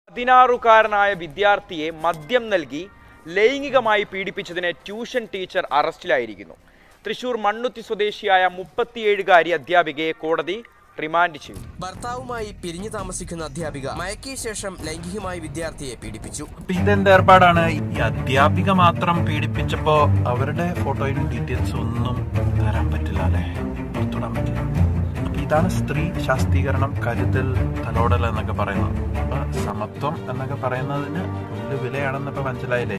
16-കാരനായ വിദ്യാർത്ഥിയെ മദ്യം നൽകി ലൈംഗികമായി പീഡിപ്പിച്ചതിന് ട്യൂഷൻ ടീച്ചർ അറസ്റ്റിലായിരിക്കുന്നു. തൃശൂർ മണ്ണുത്തി സ്വദേശിയായ 37-കാരി അധ്യാപികയെ കോടതി റിമാൻഡ് ചെയ്തു. ഭർത്താവുമായി പിരിഞ്ഞു താമസിക്കുന്ന അധ്യാപിക മയക്കിയ ശേഷം ലൈംഗികമായി വിദ്യാർത്ഥിയെ പീഡിപ്പിച്ചു. ഇതെന്ത് ഏർപ്പാടാണ്? ഈ അധ്യാപിക മാത്രം പീഡിപ്പിച്ചപ്പോ അവരുടെ ഫോട്ടോയും ഡീറ്റെയിൽസ് ഒന്നും തരാൻ പറ്റില്ല അല്ലെ, പുറത്തുവിടാൻ പറ്റില്ല. ഇതാണ് സ്ത്രീ ശാക്തീകരണം, കരുതൽ, തലോടൽ എന്നൊക്കെ പറയുന്നത്. അപ്പൊ സമത്വം എന്നൊക്കെ പറയുന്നതിന് വലിയ വിലയാണെന്നൊക്കെ മനസ്സിലായില്ലേ?